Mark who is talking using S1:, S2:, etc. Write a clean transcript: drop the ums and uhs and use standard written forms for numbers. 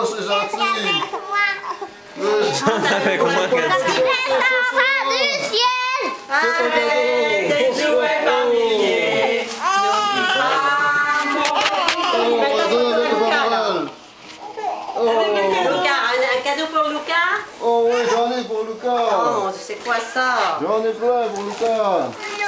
S1: Oh, c'est gentil.
S2: Avec moi,
S3: du ciel.
S4: Allez, des jouets familiers. Lucas, un cadeau pour Lucas?
S1: Oh oui, j'en ai pour Lucas.
S4: Oh, c'est quoi ça?
S1: J'en ai plein pour Lucas.